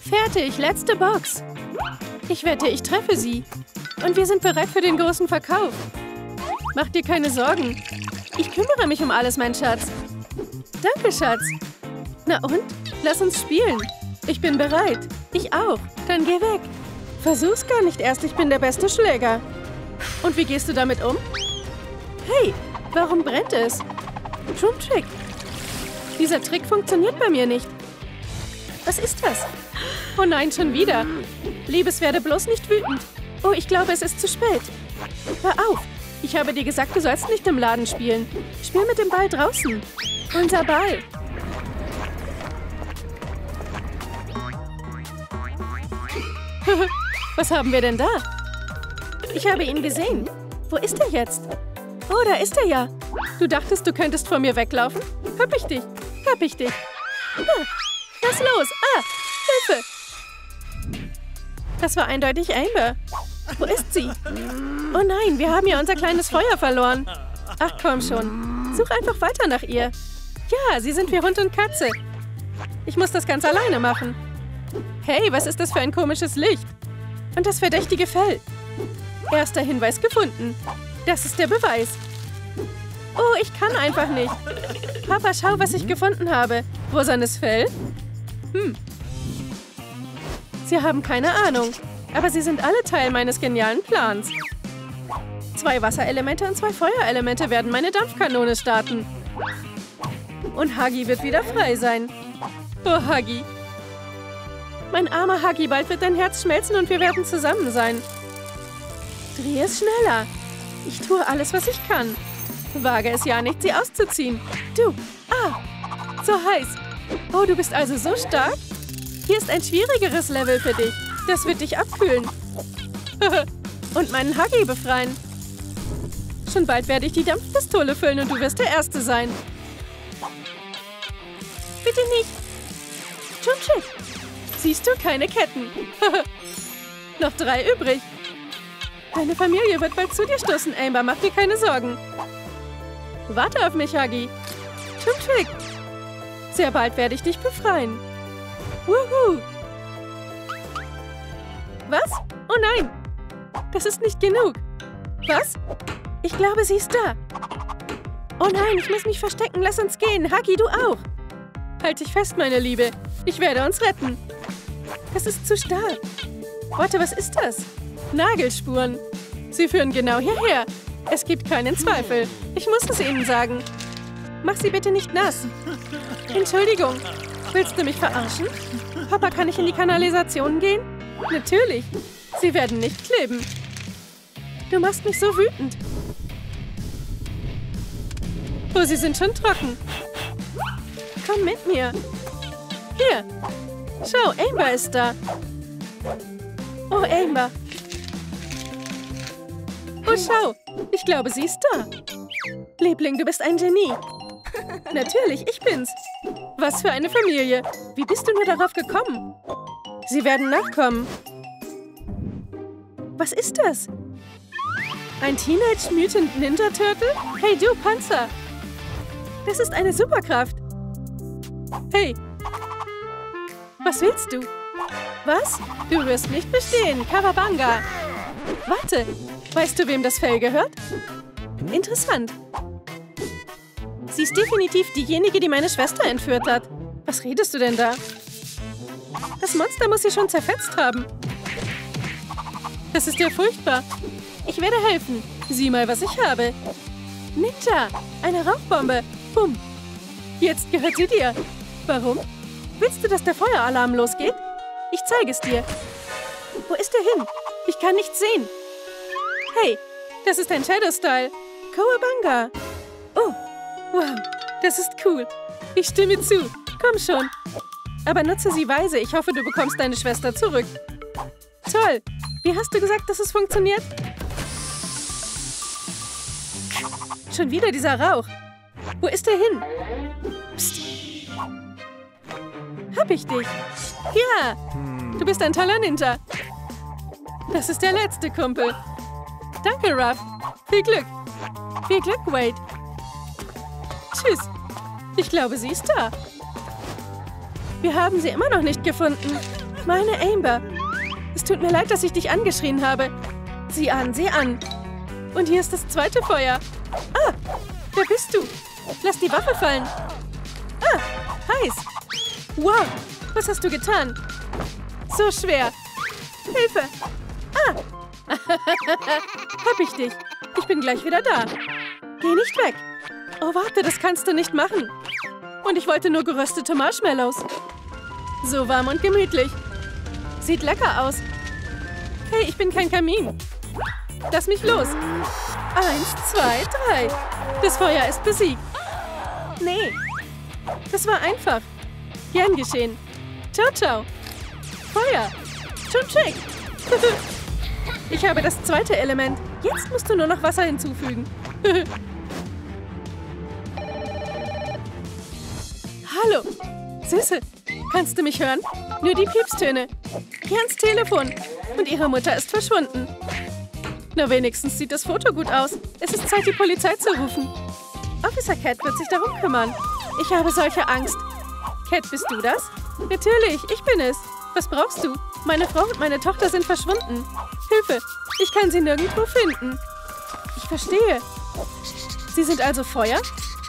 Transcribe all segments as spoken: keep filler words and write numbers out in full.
Fertig, letzte Box. Ich wette, ich treffe sie. Und wir sind bereit für den großen Verkauf. Mach dir keine Sorgen. Ich kümmere mich um alles, mein Schatz. Danke, Schatz. Na und? Lass uns spielen. Ich bin bereit. Ich auch. Dann geh weg. Versuch's gar nicht erst. Ich bin der beste Schläger. Und wie gehst du damit um? Hey, warum brennt es? Trick. Dieser Trick funktioniert bei mir nicht. Was ist das? Oh nein, schon wieder. Liebes, werde bloß nicht wütend. Oh, ich glaube, es ist zu spät. Hör auf. Ich habe dir gesagt, du sollst nicht im Laden spielen. Spiel mit dem Ball draußen. Unser Ball. Was haben wir denn da? Ich habe ihn gesehen. Wo ist er jetzt? Oh, da ist er ja. Du dachtest, du könntest vor mir weglaufen? Hab ich dich. Hab ich dich. Ah, was los? Ah, Hilfe. Das war eindeutig Amber. Wo ist sie? Oh nein, wir haben ja unser kleines Feuer verloren. Ach komm schon. Such einfach weiter nach ihr. Ja, sie sind wie Hund und Katze. Ich muss das ganz alleine machen. Hey, was ist das für ein komisches Licht? Und das verdächtige Fell. Erster Hinweis gefunden. Das ist der Beweis. Oh, ich kann einfach nicht. Papa, schau, was ich gefunden habe. Rosanes Fell? Hm. Sie haben keine Ahnung. Aber sie sind alle Teil meines genialen Plans. Zwei Wasserelemente und zwei Feuerelemente werden meine Dampfkanone starten. Und Huggy wird wieder frei sein. Oh, Huggy. Mein armer Huggy, bald wird dein Herz schmelzen und wir werden zusammen sein. Dreh es schneller. Ich tue alles, was ich kann. Wage es ja nicht, sie auszuziehen. Du, ah, so heiß. Oh, du bist also so stark? Hier ist ein schwierigeres Level für dich. Das wird dich abkühlen. Und meinen Huggy befreien. Schon bald werde ich die Dampfpistole füllen und du wirst der Erste sein. Bitte nicht. Trick. Siehst du, keine Ketten. Noch drei übrig. Deine Familie wird bald zu dir stoßen, Amber. Mach dir keine Sorgen. Warte auf mich, Huggy. Trick. Sehr bald werde ich dich befreien. Wuhu. Was? Oh nein. Das ist nicht genug. Was? Ich glaube, sie ist da. Oh nein, ich muss mich verstecken. Lass uns gehen. Huggy, du auch. Halt dich fest, meine Liebe. Ich werde uns retten. Das ist zu stark. Warte, was ist das? Nagelspuren. Sie führen genau hierher. Es gibt keinen Zweifel. Ich muss es Ihnen sagen. Mach sie bitte nicht nass. Entschuldigung. Willst du mich verarschen? Papa, kann ich in die Kanalisation gehen? Natürlich. Sie werden nicht kleben. Du machst mich so wütend. Oh, sie sind schon trocken. Komm mit mir. Hier. Schau, Amber ist da. Oh, Amber. Oh, schau. Ich glaube, sie ist da. Liebling, du bist ein Genie. Natürlich, ich bin's. Was für eine Familie. Wie bist du nur darauf gekommen? Sie werden nachkommen. Was ist das? Ein Teenage Mutant Ninja Turtle? Hey du, Panzer. Das ist eine Superkraft. Hey. Was willst du? Was? Du wirst nicht bestehen. Kawabanga. Warte. Weißt du, wem das Fell gehört? Interessant. Sie ist definitiv diejenige, die meine Schwester entführt hat. Was redest du denn da? Das Monster muss sie schon zerfetzt haben. Das ist ja furchtbar. Ich werde helfen. Sieh mal, was ich habe. Ninja, eine Rauchbombe. Bumm. Jetzt gehört sie dir. Warum? Willst du, dass der Feueralarm losgeht? Ich zeige es dir. Wo ist er hin? Ich kann nichts sehen. Hey, das ist ein Shadow-Style. Kawabanga. Oh, wow, das ist cool. Ich stimme zu. Komm schon. Aber nutze sie weise. Ich hoffe, du bekommst deine Schwester zurück. Toll. Wie hast du gesagt, dass es funktioniert? Schon wieder dieser Rauch. Wo ist er hin? Psst. Hab ich dich. Ja, du bist ein toller Ninja. Das ist der letzte Kumpel. Danke, Ruff. Viel Glück. Viel Glück, Wade. Tschüss. Ich glaube, sie ist da. Wir haben sie immer noch nicht gefunden. Meine Amber. Es tut mir leid, dass ich dich angeschrien habe. Sieh an, sieh an. Und hier ist das zweite Feuer. Ah, wer bist du? Lass die Waffe fallen. Ah, heiß. Wow, was hast du getan? So schwer. Hilfe. Ah. Hab ich dich. Ich bin gleich wieder da. Geh nicht weg. Oh, warte, das kannst du nicht machen. Und ich wollte nur geröstete Marshmallows. So warm und gemütlich. Sieht lecker aus. Hey, ich bin kein Kamin. Lass mich los. Eins, zwei, drei. Das Feuer ist besiegt. Nee. Das war einfach. Gern geschehen. Ciao, ciao. Feuer. Schon schick. Ich habe das zweite Element. Jetzt musst du nur noch Wasser hinzufügen. Hallo. Süße, kannst du mich hören? Nur die Piepstöne. Geh ans Telefon. Und ihre Mutter ist verschwunden. Na, wenigstens sieht das Foto gut aus. Es ist Zeit, die Polizei zu rufen. Officer Cat wird sich darum kümmern. Ich habe solche Angst. Cat, bist du das? Natürlich, ich bin es. Was brauchst du? Meine Frau und meine Tochter sind verschwunden. Hilfe, ich kann sie nirgendwo finden. Ich verstehe. Sie sind also Feuer?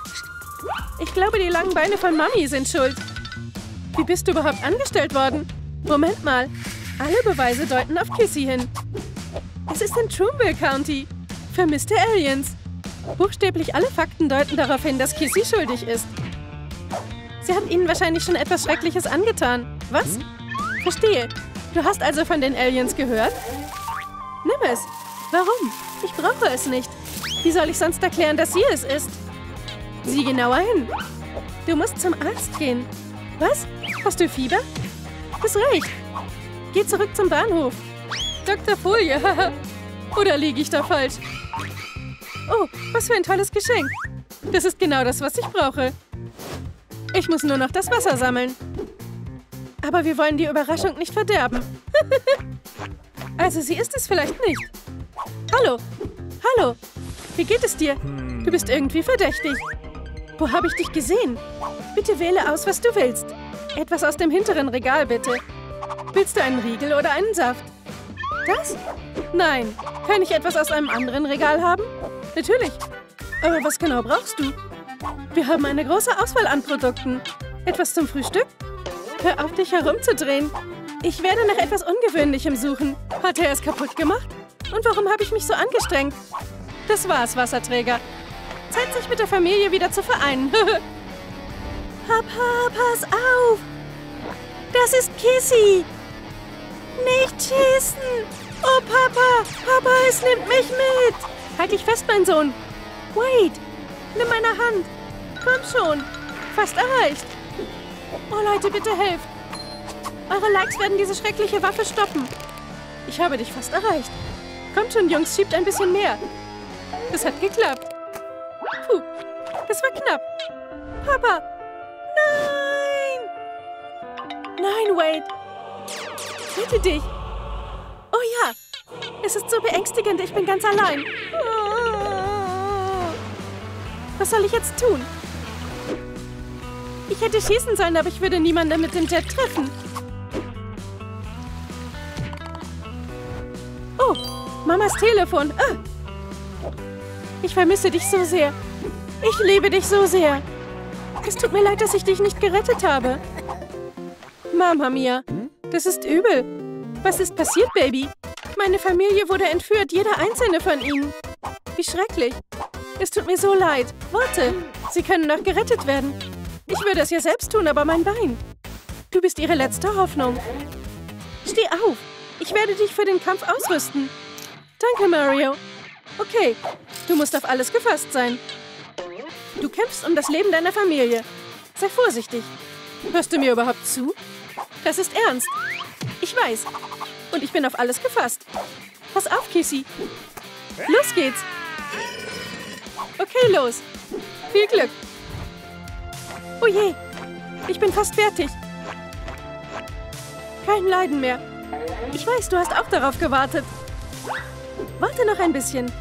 Ich glaube, die langen Beine von Mami sind schuld. Wie bist du überhaupt angestellt worden? Moment mal. Alle Beweise deuten auf Kissy hin. Es ist in Troomville County. Vermisste Aliens. Buchstäblich alle Fakten deuten darauf hin, dass Kissy schuldig ist. Sie hat ihnen wahrscheinlich schon etwas Schreckliches angetan. Was? Verstehe. Du hast also von den Aliens gehört? Nimm es. Warum? Ich brauche es nicht. Wie soll ich sonst erklären, dass sie es ist? Sieh genauer hin. Du musst zum Arzt gehen. Was? Hast du Fieber? Das reicht. Geh zurück zum Bahnhof. Doktor Folie, haha. Oder liege ich da falsch? Oh, was für ein tolles Geschenk. Das ist genau das, was ich brauche. Ich muss nur noch das Wasser sammeln. Aber wir wollen die Überraschung nicht verderben. Also sie ist es vielleicht nicht. Hallo. Hallo. Wie geht es dir? Du bist irgendwie verdächtig. Wo habe ich dich gesehen? Bitte wähle aus, was du willst. Etwas aus dem hinteren Regal, bitte. Willst du einen Riegel oder einen Saft? Das? Nein. Kann ich etwas aus einem anderen Regal haben? Natürlich. Aber was genau brauchst du? Wir haben eine große Auswahl an Produkten. Etwas zum Frühstück? Hör auf, dich herumzudrehen. Ich werde nach etwas Ungewöhnlichem suchen. Hat er es kaputt gemacht? Und warum habe ich mich so angestrengt? Das war's, Wasserträger. Zeit, sich mit der Familie wieder zu vereinen. Papa, pass auf! Das ist Kissy! Nicht schießen! Oh, Papa! Papa, es nimmt mich mit! Halt dich fest, mein Sohn! Wait! Nimm meine Hand! Komm schon! Fast erreicht! Oh, Leute, bitte helft! Eure Likes werden diese schreckliche Waffe stoppen. Ich habe dich fast erreicht. Kommt schon, Jungs, schiebt ein bisschen mehr. Das hat geklappt. Puh, das war knapp. Papa! Nein! Nein, Wade! Rette dich! Oh ja! Es ist so beängstigend, ich bin ganz allein. Was soll ich jetzt tun? Ich hätte schießen sollen, aber ich würde niemanden mit dem Jet treffen. Oh, Mamas Telefon. Ah. Ich vermisse dich so sehr. Ich liebe dich so sehr. Es tut mir leid, dass ich dich nicht gerettet habe. Mama Mia, das ist übel. Was ist passiert, Baby? Meine Familie wurde entführt, jeder einzelne von ihnen. Wie schrecklich. Es tut mir so leid. Warte, sie können noch gerettet werden. Ich würde es ja selbst tun, aber mein Bein. Du bist ihre letzte Hoffnung. Steh auf. Ich werde dich für den Kampf ausrüsten. Danke, Mario. Okay, du musst auf alles gefasst sein. Du kämpfst um das Leben deiner Familie. Sei vorsichtig. Hörst du mir überhaupt zu? Das ist ernst. Ich weiß. Und ich bin auf alles gefasst. Pass auf, Kissy. Los geht's. Okay, los. Viel Glück. Oh je, ich bin fast fertig. Kein Leiden mehr. Ich weiß, du hast auch darauf gewartet. Warte noch ein bisschen.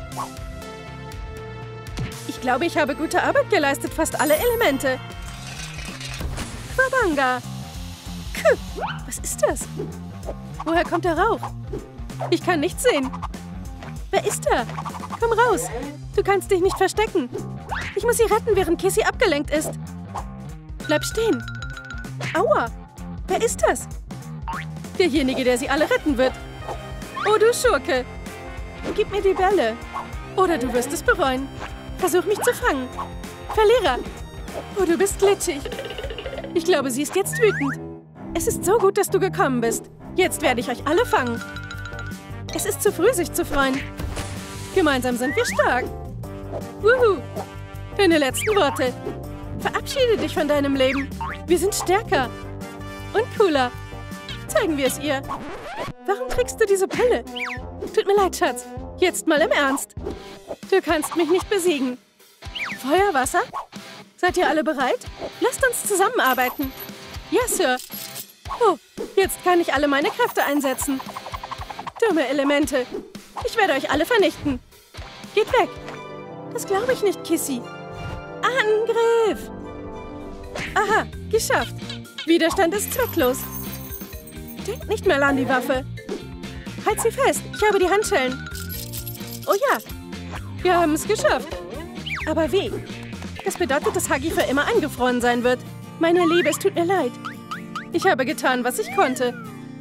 Ich glaube, ich habe gute Arbeit geleistet, fast alle Elemente. Quabanga. Was ist das? Woher kommt der Rauch? Ich kann nichts sehen. Wer ist da? Komm raus. Du kannst dich nicht verstecken. Ich muss sie retten, während Kissy abgelenkt ist. Bleib stehen. Aua. Wer ist das? Derjenige, der sie alle retten wird. Oh, du Schurke. Gib mir die Bälle. Oder du wirst es bereuen. Versuch mich zu fangen. Verlierer. Oh, du bist glitschig. Ich glaube, sie ist jetzt wütend. Es ist so gut, dass du gekommen bist. Jetzt werde ich euch alle fangen. Es ist zu früh, sich zu freuen. Gemeinsam sind wir stark. Wuhu. Deine letzten Worte. Verabschiede dich von deinem Leben. Wir sind stärker. Und cooler. Zeigen wir es ihr. Warum trägst du diese Pille? Tut mir leid, Schatz. Jetzt mal im Ernst. Du kannst mich nicht besiegen. Feuer, Wasser? Seid ihr alle bereit? Lasst uns zusammenarbeiten. Ja, Sir. Oh, jetzt kann ich alle meine Kräfte einsetzen. Dumme Elemente. Ich werde euch alle vernichten. Geht weg. Das glaube ich nicht, Kissy. Angriff! Aha, geschafft. Widerstand ist zwecklos. Denkt nicht mehr an die Waffe. Halt sie fest. Ich habe die Handschellen. Oh ja. Wir haben es geschafft. Aber wie? Das bedeutet, dass Huggy für immer eingefroren sein wird. Meine Liebe, es tut mir leid. Ich habe getan, was ich konnte.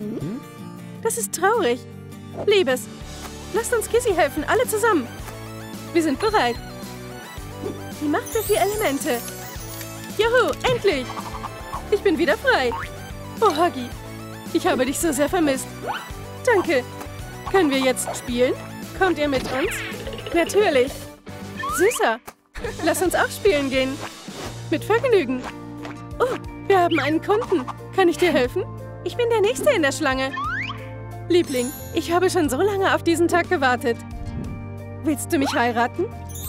Das ist traurig. Liebes, lasst uns Kissy helfen, alle zusammen. Wir sind bereit. Die Macht der vier Elemente. Juhu, endlich. Ich bin wieder frei. Oh, Huggy, ich habe dich so sehr vermisst. Danke. Können wir jetzt spielen? Kommt ihr mit uns? Natürlich. Süßer. Lass uns auch spielen gehen. Mit Vergnügen. Oh, wir haben einen Kunden. Kann ich dir helfen? Ich bin der Nächste in der Schlange. Liebling, ich habe schon so lange auf diesen Tag gewartet. Willst du mich heiraten?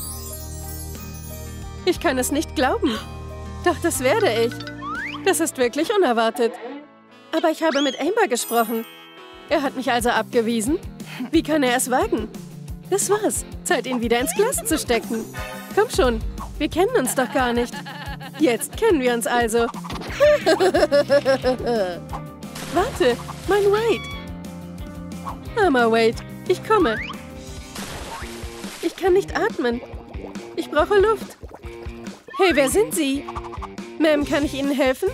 Ich kann es nicht glauben. Doch das werde ich. Das ist wirklich unerwartet. Aber ich habe mit Amber gesprochen. Er hat mich also abgewiesen? Wie kann er es wagen? Das war's. Zeit, ihn wieder ins Glas zu stecken. Komm schon, wir kennen uns doch gar nicht. Jetzt kennen wir uns also. Warte, mein Wade. Armer Wade, ich komme. Ich kann nicht atmen. Ich brauche Luft. Hey, wer sind Sie? Ma'am, kann ich Ihnen helfen?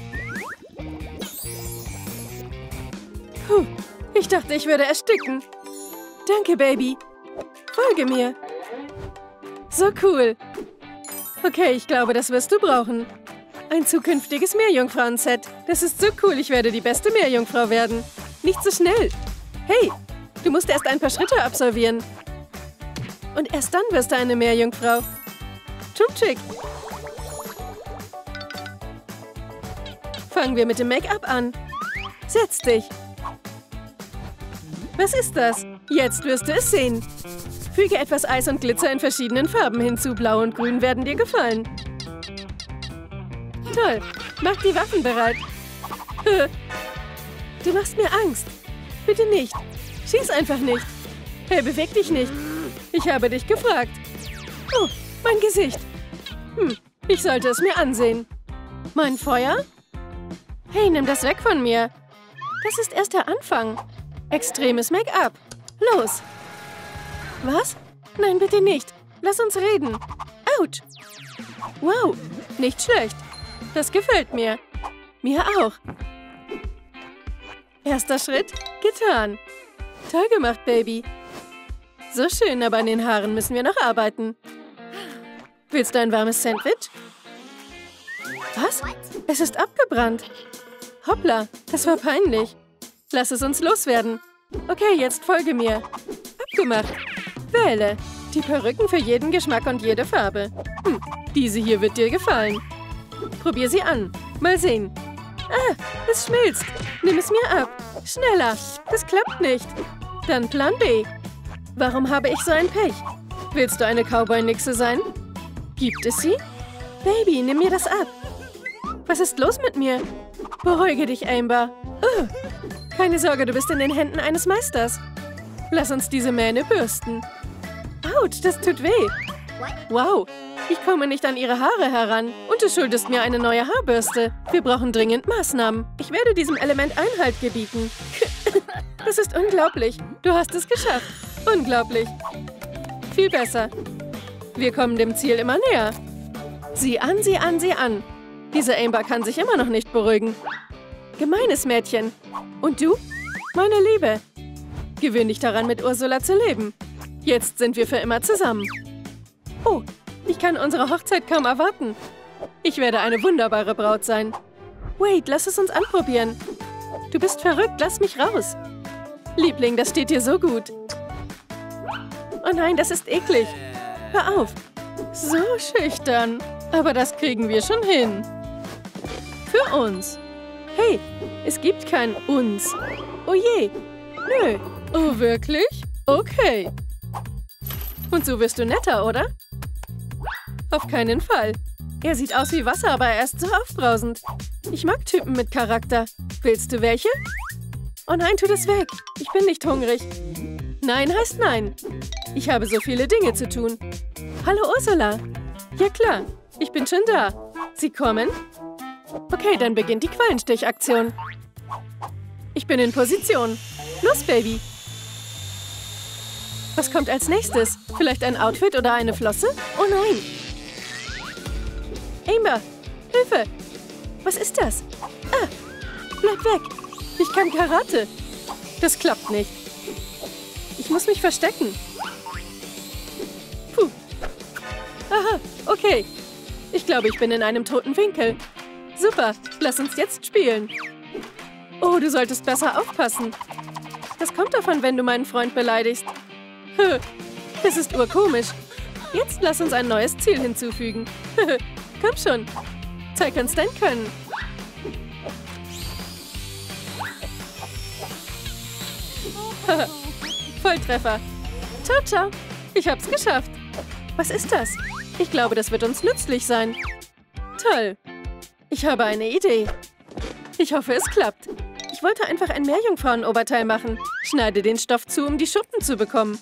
Puh, ich dachte, ich würde ersticken. Danke, Baby. Folge mir. So cool. Okay, ich glaube, das wirst du brauchen. Ein zukünftiges Meerjungfrauen-Set. Das ist so cool, ich werde die beste Meerjungfrau werden. Nicht so schnell. Hey, du musst erst ein paar Schritte absolvieren. Und erst dann wirst du eine Meerjungfrau. Tschumtschik. Fangen wir mit dem Make-up an. Setz dich. Was ist das? Jetzt wirst du es sehen. Füge etwas Eis und Glitzer in verschiedenen Farben hinzu. Blau und Grün werden dir gefallen. Toll. Mach die Waffen bereit. Du machst mir Angst. Bitte nicht. Schieß einfach nicht. Hey, beweg dich nicht. Ich habe dich gefragt. Oh, mein Gesicht. Hm, ich sollte es mir ansehen. Mein Feuer? Hey, nimm das weg von mir. Das ist erst der Anfang. Extremes Make-up. Los. Was? Nein, bitte nicht. Lass uns reden. Autsch. Wow, nicht schlecht. Das gefällt mir. Mir auch. Erster Schritt, getan. Toll gemacht, Baby. So schön, aber an den Haaren müssen wir noch arbeiten. Willst du ein warmes Sandwich? Was? Es ist abgebrannt. Hoppla, das war peinlich. Lass es uns loswerden. Okay, jetzt folge mir. Abgemacht. Wähle. Die Perücken für jeden Geschmack und jede Farbe. Hm, diese hier wird dir gefallen. Probier sie an. Mal sehen. Ah, es schmilzt. Nimm es mir ab. Schneller. Das klappt nicht. Dann Plan B. Warum habe ich so ein Pech? Willst du eine Cowboy-Nixe sein? Gibt es sie? Baby, nimm mir das ab. Was ist los mit mir? Beruhige dich, Amber. Oh, keine Sorge, du bist in den Händen eines Meisters. Lass uns diese Mähne bürsten. Autsch, das tut weh. Wow, ich komme nicht an ihre Haare heran. Und du schuldest mir eine neue Haarbürste. Wir brauchen dringend Maßnahmen. Ich werde diesem Element Einhalt gebieten. Das ist unglaublich. Du hast es geschafft. Unglaublich. Viel besser. Wir kommen dem Ziel immer näher. Sieh an, sieh an, sieh an. Diese Amber kann sich immer noch nicht beruhigen. Gemeines Mädchen. Und du? Meine Liebe. Gewöhn dich daran, mit Ursula zu leben. Jetzt sind wir für immer zusammen. Oh, ich kann unsere Hochzeit kaum erwarten. Ich werde eine wunderbare Braut sein. Wait, lass es uns anprobieren. Du bist verrückt, lass mich raus. Liebling, das steht dir so gut. Oh nein, das ist eklig. Hör auf. So schüchtern. Aber das kriegen wir schon hin. Für uns. Hey, es gibt kein uns. Oh je. Nö. Oh, wirklich? Okay. Und so wirst du netter, oder? Auf keinen Fall. Er sieht aus wie Wasser, aber er ist so aufbrausend. Ich mag Typen mit Charakter. Willst du welche? Oh nein, tu das weg. Ich bin nicht hungrig. Nein heißt nein. Ich habe so viele Dinge zu tun. Hallo Ursula. Ja klar, ich bin schon da. Sie kommen? Okay, dann beginnt die Quallenstich-Aktion. Ich bin in Position. Los, Baby. Was kommt als nächstes? Vielleicht ein Outfit oder eine Flosse? Oh nein. Amber, Hilfe. Was ist das? Ah, bleib weg. Ich kann Karate. Das klappt nicht. Ich muss mich verstecken. Puh. Aha, okay. Ich glaube, ich bin in einem toten Winkel. Super, lass uns jetzt spielen. Oh, du solltest besser aufpassen. Das kommt davon, wenn du meinen Freund beleidigst. Das ist urkomisch. Jetzt lass uns ein neues Ziel hinzufügen. Komm schon. Zeig uns dein Können. Volltreffer. Ciao, ciao. Ich hab's geschafft. Was ist das? Ich glaube, das wird uns nützlich sein. Toll. Ich habe eine Idee. Ich hoffe, es klappt. Ich wollte einfach ein Meerjungfrauenoberteil machen. Schneide den Stoff zu, um die Schuppen zu bekommen.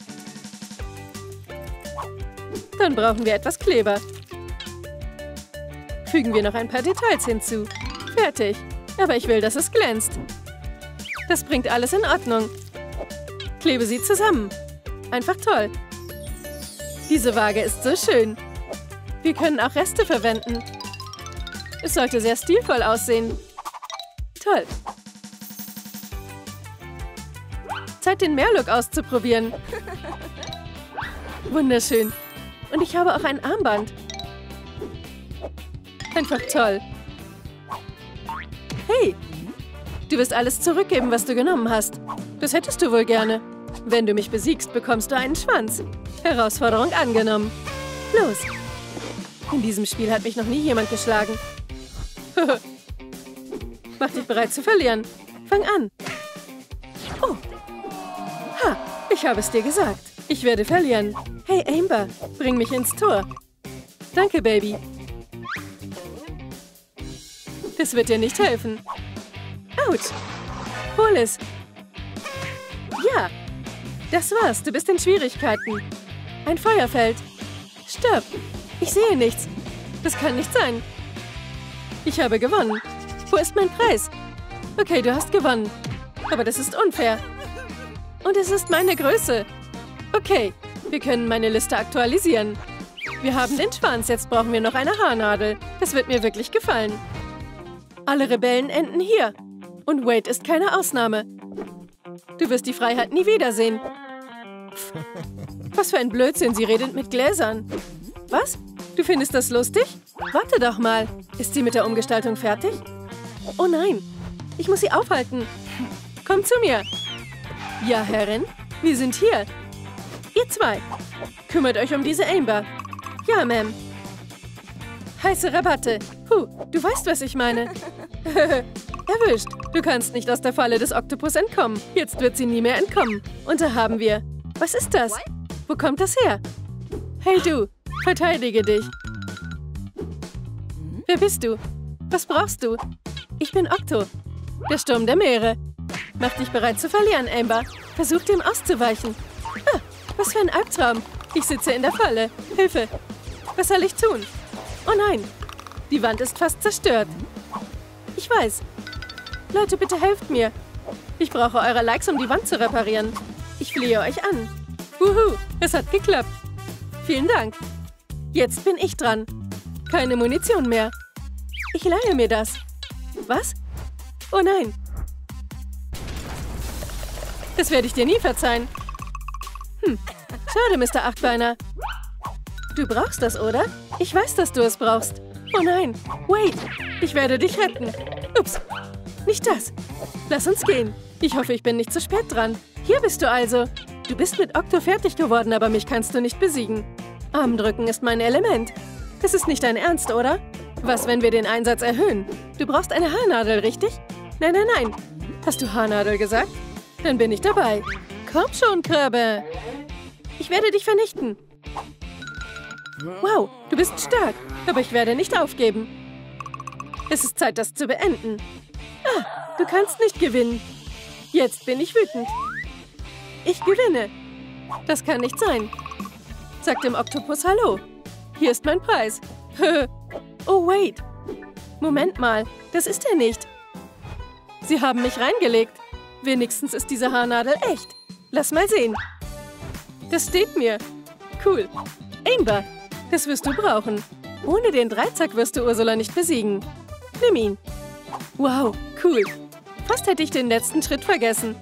Dann brauchen wir etwas Kleber. Fügen wir noch ein paar Details hinzu. Fertig. Aber ich will, dass es glänzt. Das bringt alles in Ordnung. Klebe sie zusammen. Einfach toll. Diese Waage ist so schön. Wir können auch Reste verwenden. Es sollte sehr stilvoll aussehen. Toll. Zeit, den Meerlook auszuprobieren. Wunderschön. Und ich habe auch ein Armband. Einfach toll. Hey, du wirst alles zurückgeben, was du genommen hast. Das hättest du wohl gerne. Wenn du mich besiegst, bekommst du einen Schwanz. Herausforderung angenommen. Los. In diesem Spiel hat mich noch nie jemand geschlagen. Mach dich bereit zu verlieren. Fang an. Oh. Ha, ich habe es dir gesagt. Ich werde verlieren. Hey, Amber, bring mich ins Tor. Danke, Baby. Das wird dir nicht helfen. Autsch. Hol es. Ja. Das war's. Du bist in Schwierigkeiten. Ein Feuerfeld. Stirb. Ich sehe nichts. Das kann nicht sein. Ich habe gewonnen. Wo ist mein Preis? Okay, du hast gewonnen. Aber das ist unfair. Und es ist meine Größe. Okay, wir können meine Liste aktualisieren. Wir haben den Schwanz, jetzt brauchen wir noch eine Haarnadel. Das wird mir wirklich gefallen. Alle Rebellen enden hier. Und Wade ist keine Ausnahme. Du wirst die Freiheit nie wiedersehen. Was für ein Blödsinn, sie redet mit Gläsern. Was? Du findest das lustig? Warte doch mal. Ist sie mit der Umgestaltung fertig? Oh nein, ich muss sie aufhalten. Komm zu mir. Ja, Herrin, wir sind hier. Ihr zwei, kümmert euch um diese Amber. Ja, Ma'am. Heiße Rabatte. Puh, du weißt, was ich meine. Erwischt. Du kannst nicht aus der Falle des Oktopus entkommen. Jetzt wird sie nie mehr entkommen. Und da haben wir... Was ist das? Wo kommt das her? Hey du, verteidige dich. Wer bist du? Was brauchst du? Ich bin Okto, der Sturm der Meere. Mach dich bereit zu verlieren, Amber. Versuch dem auszuweichen. Ah, was für ein Albtraum. Ich sitze in der Falle. Hilfe! Was soll ich tun? Oh nein! Die Wand ist fast zerstört. Ich weiß. Leute, bitte helft mir. Ich brauche eure Likes, um die Wand zu reparieren. Ich flehe euch an. Wuhu, es hat geklappt. Vielen Dank. Jetzt bin ich dran. Keine Munition mehr. Ich leihe mir das. Was? Oh nein. Das werde ich dir nie verzeihen. Hm, schade, Mister Achtbeiner. Du brauchst das, oder? Ich weiß, dass du es brauchst. Oh nein, wait, ich werde dich retten. Ups, nicht das. Lass uns gehen. Ich hoffe, ich bin nicht zu spät dran. Hier bist du also. Du bist mit Okto fertig geworden, aber mich kannst du nicht besiegen. Armdrücken ist mein Element. Das ist nicht dein Ernst, oder? Was, wenn wir den Einsatz erhöhen? Du brauchst eine Haarnadel, richtig? Nein, nein, nein. Hast du Haarnadel gesagt? Dann bin ich dabei. Komm schon, Krabbe. Ich werde dich vernichten. Wow, du bist stark, aber ich werde nicht aufgeben. Es ist Zeit, das zu beenden. Ah, du kannst nicht gewinnen. Jetzt bin ich wütend. Ich gewinne. Das kann nicht sein. Sag dem Oktopus Hallo. Hier ist mein Preis. Oh, wait. Moment mal, das ist er nicht. Sie haben mich reingelegt. Wenigstens ist diese Haarnadel echt. Lass mal sehen. Das steht mir. Cool. Amber, das wirst du brauchen. Ohne den Dreizack wirst du Ursula nicht besiegen. Nimm ihn. Wow, cool. Fast hätte ich den letzten Schritt vergessen.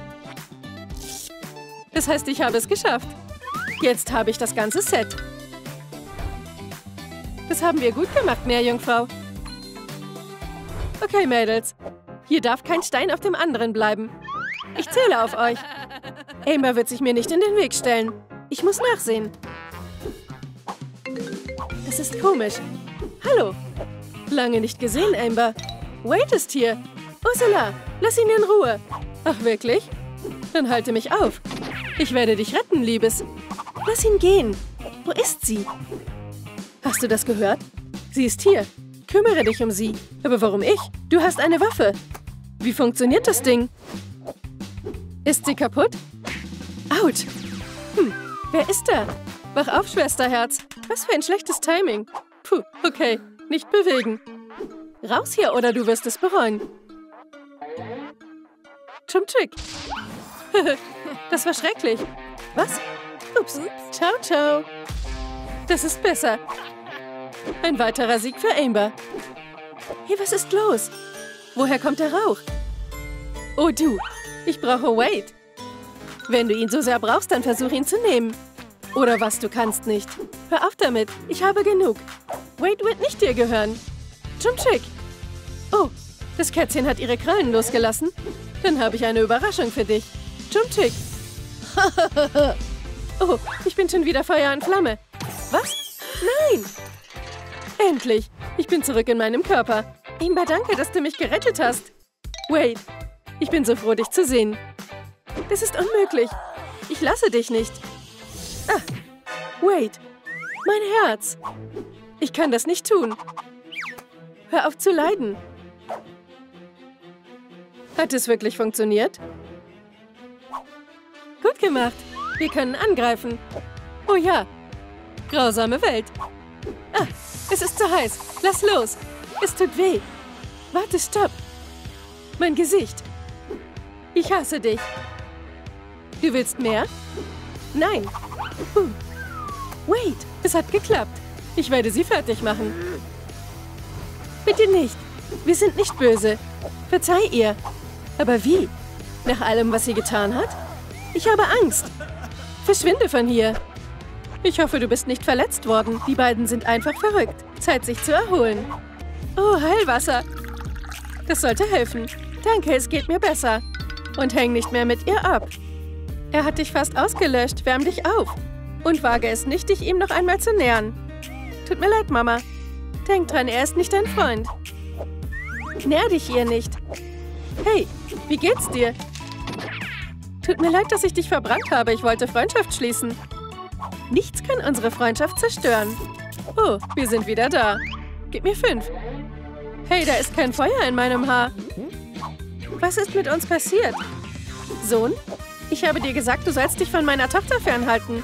Das heißt, ich habe es geschafft. Jetzt habe ich das ganze Set. Das haben wir gut gemacht, Meerjungfrau. Okay, Mädels. Hier darf kein Stein auf dem anderen bleiben. Ich zähle auf euch. Amber wird sich mir nicht in den Weg stellen. Ich muss nachsehen. Das ist komisch. Hallo. Lange nicht gesehen, Amber. Wade ist hier. Ursula, lass ihn in Ruhe. Ach, wirklich? Dann halte mich auf. Ich werde dich retten, Liebes. Lass ihn gehen. Wo ist sie? Hast du das gehört? Sie ist hier. Kümmere dich um sie. Aber warum ich? Du hast eine Waffe. Wie funktioniert das Ding? Ist sie kaputt? Autsch. Hm, wer ist da? Wach auf, Schwesterherz. Was für ein schlechtes Timing. Puh, okay. Nicht bewegen. Raus hier, oder du wirst es bereuen. Zum Trick. Das war schrecklich. Was? Ups. Ciao, ciao. Das ist besser. Ein weiterer Sieg für Amber. Hey, was ist los? Woher kommt der Rauch? Oh, du. Ich brauche Wade. Wenn du ihn so sehr brauchst, dann versuch ihn zu nehmen. Oder was, du kannst nicht. Hör auf damit. Ich habe genug. Wade wird nicht dir gehören. Chumchick. Oh, das Kätzchen hat ihre Krallen losgelassen. Dann habe ich eine Überraschung für dich. Chumchick. Oh, ich bin schon wieder Feuer und Flamme. Was? Nein! Endlich. Ich bin zurück in meinem Körper. Amber, danke, dass du mich gerettet hast. Wade, ich bin so froh, dich zu sehen. Das ist unmöglich. Ich lasse dich nicht. Ah, Wade. Mein Herz. Ich kann das nicht tun. Hör auf zu leiden. Hat es wirklich funktioniert? Gut gemacht. Wir können angreifen. Oh ja. Grausame Welt. Ah, es ist zu heiß. Lass los. Es tut weh. Warte, stopp. Mein Gesicht. Ich hasse dich. Du willst mehr? Nein. Huh. Wait, es hat geklappt. Ich werde sie fertig machen. Bitte nicht. Wir sind nicht böse. Verzeih ihr. Aber wie? Nach allem, was sie getan hat? Ich habe Angst. Verschwinde von hier. Ich hoffe, du bist nicht verletzt worden. Die beiden sind einfach verrückt. Zeit, sich zu erholen. Oh, Heilwasser. Das sollte helfen. Danke, es geht mir besser. Und häng nicht mehr mit ihr ab. Er hat dich fast ausgelöscht. Wärm dich auf. Und wage es nicht, dich ihm noch einmal zu nähern. Tut mir leid, Mama. Denk dran, er ist nicht dein Freund. Nähr dich ihr nicht. Hey, wie geht's dir? Tut mir leid, dass ich dich verbrannt habe. Ich wollte Freundschaft schließen. Nichts kann unsere Freundschaft zerstören. Oh, wir sind wieder da. Gib mir fünf. Hey, da ist kein Feuer in meinem Haar. Was ist mit uns passiert? Sohn, ich habe dir gesagt, du sollst dich von meiner Tochter fernhalten.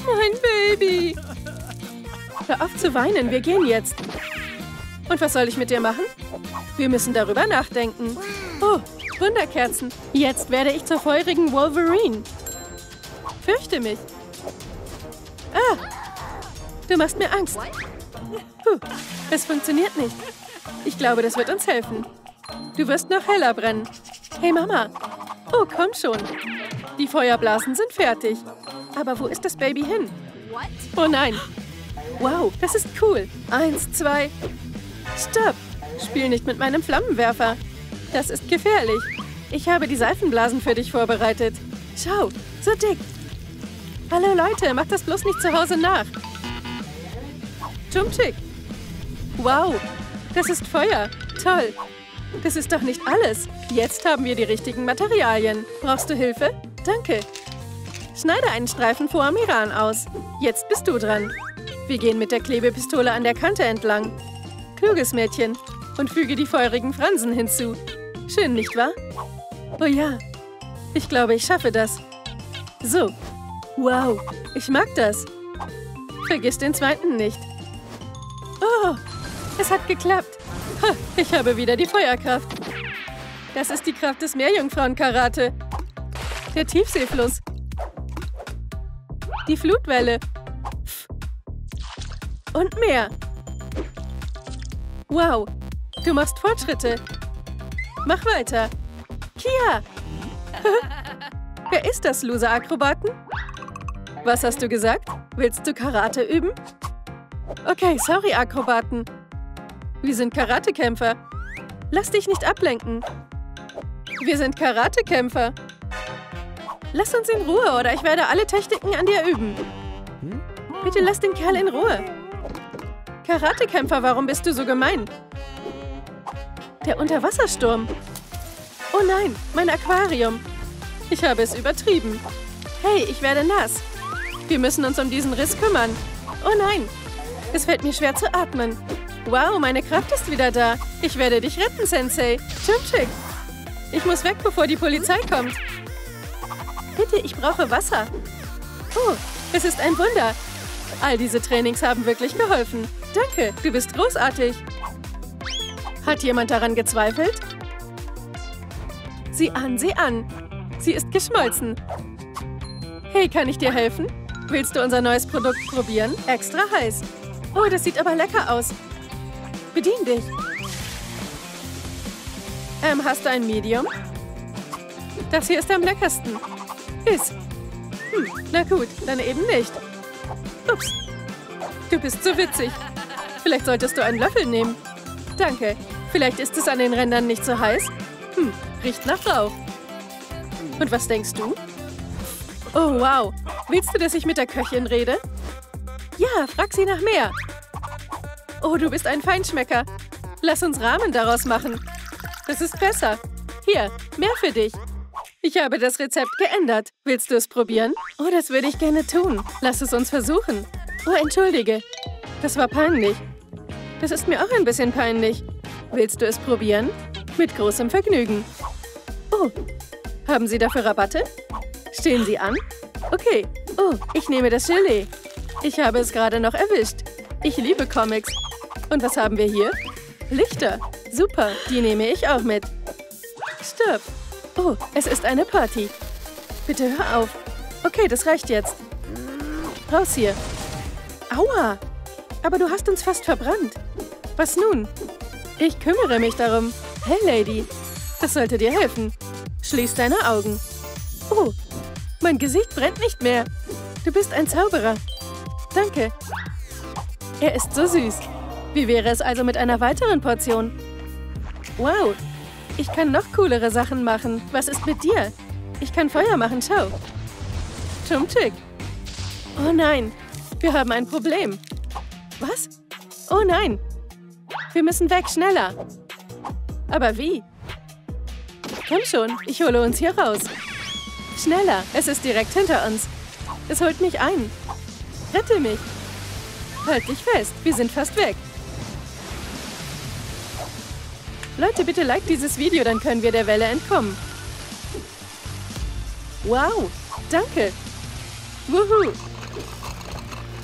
Mein Baby. Hör auf zu weinen, wir gehen jetzt. Und was soll ich mit dir machen? Wir müssen darüber nachdenken. Oh, Wunderkerzen. Jetzt werde ich zur feurigen Wolverine. Fürchte mich. Ah, du machst mir Angst. Puh, es funktioniert nicht. Ich glaube, das wird uns helfen. Du wirst noch heller brennen. Hey, Mama. Oh, komm schon. Die Feuerblasen sind fertig. Aber wo ist das Baby hin? Oh nein. Wow, das ist cool. Eins, zwei. Stopp. Spiel nicht mit meinem Flammenwerfer. Das ist gefährlich. Ich habe die Seifenblasen für dich vorbereitet. Schau, so dick. Hallo Leute, macht das bloß nicht zu Hause nach. Chumchik. Wow, das ist Feuer. Toll. Das ist doch nicht alles. Jetzt haben wir die richtigen Materialien. Brauchst du Hilfe? Danke. Schneide einen Streifen vor Miran aus. Jetzt bist du dran. Wir gehen mit der Klebepistole an der Kante entlang. Kluges Mädchen. Und füge die feurigen Fransen hinzu. Schön, nicht wahr? Oh ja. Ich glaube, ich schaffe das. So. Wow, ich mag das. Vergiss den zweiten nicht. Oh, es hat geklappt. Ha, ich habe wieder die Feuerkraft. Das ist die Kraft des Meerjungfrauen-Karate. Der Tiefseefluss. Die Flutwelle. Und mehr. Wow, du machst Fortschritte. Mach weiter. Kia! Wer ist das, Loser-Akrobaten? Was hast du gesagt? Willst du Karate üben? Okay, sorry, Akrobaten. Wir sind Karatekämpfer. Lass dich nicht ablenken. Wir sind Karatekämpfer. Lass uns in Ruhe, oder ich werde alle Techniken an dir üben. Bitte lass den Kerl in Ruhe. Karatekämpfer, warum bist du so gemein? Der Unterwassersturm. Oh nein, mein Aquarium. Ich habe es übertrieben. Hey, ich werde nass. Wir müssen uns um diesen Riss kümmern. Oh nein, es fällt mir schwer zu atmen. Wow, meine Kraft ist wieder da. Ich werde dich retten, Sensei. Chumchik. Ich muss weg, bevor die Polizei kommt. Bitte, ich brauche Wasser. Oh, es ist ein Wunder. All diese Trainings haben wirklich geholfen. Danke, du bist großartig. Hat jemand daran gezweifelt? Sieh an, sieh an. Sie ist geschmolzen. Hey, kann ich dir helfen? Willst du unser neues Produkt probieren? Extra heiß. Oh, das sieht aber lecker aus. Bedien dich. Ähm, hast du ein Medium? Das hier ist am leckersten. Iss. Hm, na gut, dann eben nicht. Ups. Du bist so witzig. Vielleicht solltest du einen Löffel nehmen. Danke. Vielleicht ist es an den Rändern nicht so heiß. Hm, riecht nach Rauch. Und was denkst du? Oh, wow. Willst du, dass ich mit der Köchin rede? Ja, frag sie nach mehr. Oh, du bist ein Feinschmecker. Lass uns Ramen daraus machen. Das ist besser. Hier, mehr für dich. Ich habe das Rezept geändert. Willst du es probieren? Oh, das würde ich gerne tun. Lass es uns versuchen. Oh, entschuldige. Das war peinlich. Das ist mir auch ein bisschen peinlich. Willst du es probieren? Mit großem Vergnügen. Oh, haben Sie dafür Rabatte? Stehen Sie an? Okay. Oh, ich nehme das Gelee. Ich habe es gerade noch erwischt. Ich liebe Comics. Und was haben wir hier? Lichter. Super, die nehme ich auch mit. Stopp. Oh, es ist eine Party. Bitte hör auf. Okay, das reicht jetzt. Raus hier. Aua. Aber du hast uns fast verbrannt. Was nun? Ich kümmere mich darum. Hey, Lady. Das sollte dir helfen. Schließ deine Augen. Oh, mein Gesicht brennt nicht mehr. Du bist ein Zauberer. Danke. Er ist so süß. Wie wäre es also mit einer weiteren Portion? Wow, ich kann noch coolere Sachen machen. Was ist mit dir? Ich kann Feuer machen, schau. Chumchik. Oh nein, wir haben ein Problem. Was? Oh nein. Wir müssen weg, schneller. Aber wie? Komm schon, ich hole uns hier raus. Schneller, es ist direkt hinter uns. Es holt mich ein. Rette mich. Halt dich fest, wir sind fast weg. Leute, bitte like dieses Video, dann können wir der Welle entkommen. Wow, danke. Wuhu.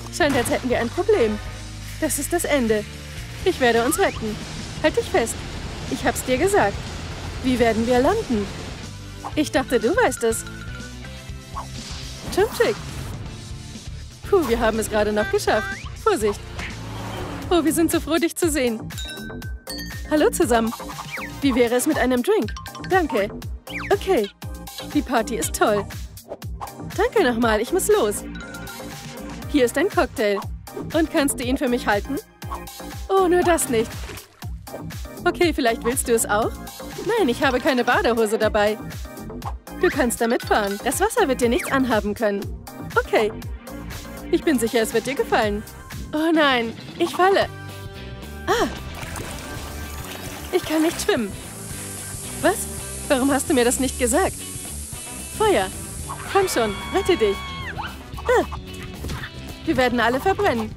Scheint, als hätten wir ein Problem. Das ist das Ende. Ich werde uns retten. Halt dich fest. Ich hab's dir gesagt. Wie werden wir landen? Ich dachte, du weißt es. Chumchick. Puh, wir haben es gerade noch geschafft. Vorsicht. Oh, wir sind so froh, dich zu sehen. Hallo zusammen. Wie wäre es mit einem Drink? Danke. Okay. Die Party ist toll. Danke nochmal, ich muss los. Hier ist ein Cocktail. Und kannst du ihn für mich halten? Oh, nur das nicht. Okay, vielleicht willst du es auch? Nein, ich habe keine Badehose dabei. Du kannst damit fahren. Das Wasser wird dir nichts anhaben können. Okay. Ich bin sicher, es wird dir gefallen. Oh nein, ich falle. Ah. Ich kann nicht schwimmen. Was? Warum hast du mir das nicht gesagt? Feuer. Komm schon, rette dich. Ah. Wir werden alle verbrennen.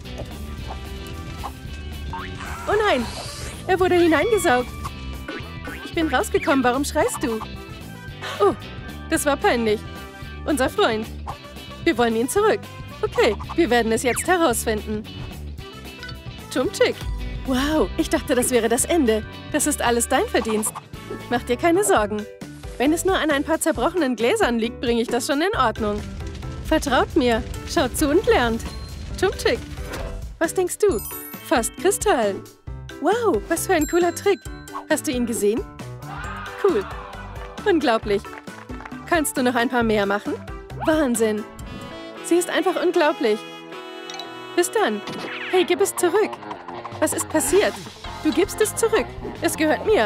Oh nein, er wurde hineingesaugt. Ich bin rausgekommen, warum schreist du? Oh, das war peinlich. Unser Freund. Wir wollen ihn zurück. Okay, wir werden es jetzt herausfinden. Chumchick. Wow, ich dachte, das wäre das Ende. Das ist alles dein Verdienst. Mach dir keine Sorgen. Wenn es nur an ein paar zerbrochenen Gläsern liegt, bringe ich das schon in Ordnung. Vertraut mir. Schaut zu und lernt. Chumchick. Was denkst du? Fast Kristall. Wow, was für ein cooler Trick. Hast du ihn gesehen? Cool. Unglaublich. Kannst du noch ein paar mehr machen? Wahnsinn. Sie ist einfach unglaublich. Bis dann. Hey, gib es zurück. Was ist passiert? Du gibst es zurück. Es gehört mir.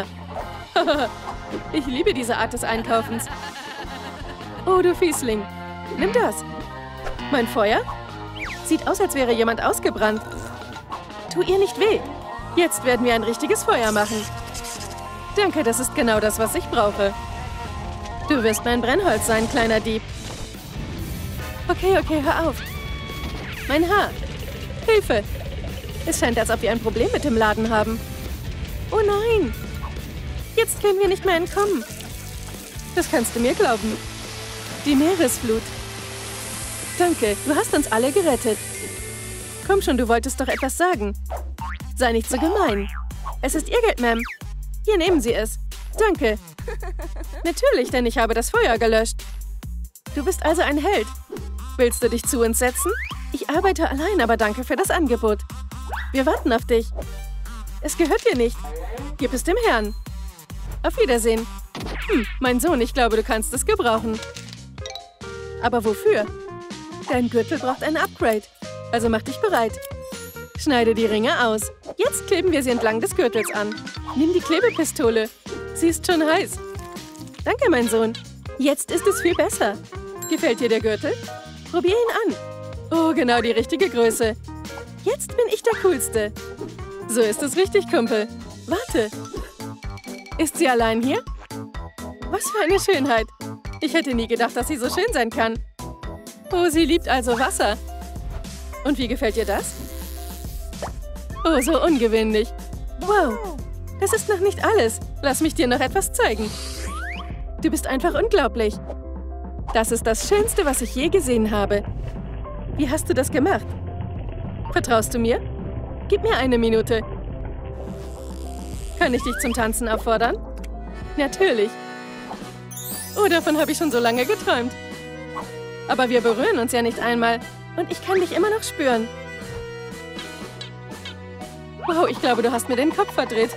Ich liebe diese Art des Einkaufens. Oh, du Fiesling. Nimm das. Mein Feuer? Sieht aus, als wäre jemand ausgebrannt. Tu ihr nicht weh. Jetzt werden wir ein richtiges Feuer machen. Danke, das ist genau das, was ich brauche. Du wirst mein Brennholz sein, kleiner Dieb. Okay, okay, hör auf. Mein Haar. Hilfe. Es scheint, als ob wir ein Problem mit dem Laden haben. Oh nein. Jetzt können wir nicht mehr entkommen. Das kannst du mir glauben. Die Meeresflut. Danke, du hast uns alle gerettet. Komm schon, du wolltest doch etwas sagen. Sei nicht so gemein. Es ist Ihr Geld, Ma'am. Hier, nehmen Sie es. Danke. Natürlich, denn ich habe das Feuer gelöscht. Du bist also ein Held. Willst du dich zu uns setzen? Ich arbeite allein, aber danke für das Angebot. Wir warten auf dich. Es gehört dir nicht. Gib es dem Herrn. Auf Wiedersehen. Hm, mein Sohn, ich glaube, du kannst es gebrauchen. Aber wofür? Dein Gürtel braucht ein Upgrade. Also mach dich bereit. Schneide die Ringe aus. Jetzt kleben wir sie entlang des Gürtels an. Nimm die Klebepistole. Sie ist schon heiß. Danke, mein Sohn. Jetzt ist es viel besser. Gefällt dir der Gürtel? Probier ihn an. Oh, genau die richtige Größe. Jetzt bin ich der Coolste. So ist es richtig, Kumpel. Warte. Ist sie allein hier? Was für eine Schönheit. Ich hätte nie gedacht, dass sie so schön sein kann. Oh, sie liebt also Wasser. Und wie gefällt dir das? Oh, so ungewöhnlich. Wow, das ist noch nicht alles. Lass mich dir noch etwas zeigen. Du bist einfach unglaublich. Das ist das Schönste, was ich je gesehen habe. Wie hast du das gemacht? Vertraust du mir? Gib mir eine Minute. Kann ich dich zum Tanzen auffordern? Natürlich. Oh, davon habe ich schon so lange geträumt. Aber wir berühren uns ja nicht einmal. Und ich kann dich immer noch spüren. Wow, ich glaube, du hast mir den Kopf verdreht.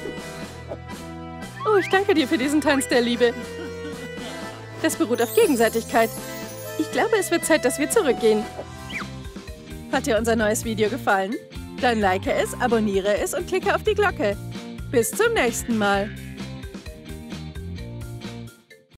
Oh, ich danke dir für diesen Tanz der Liebe. Das beruht auf Gegenseitigkeit. Ich glaube, es wird Zeit, dass wir zurückgehen. Hat dir unser neues Video gefallen? Dann like es, abonniere es und klicke auf die Glocke. Bis zum nächsten Mal.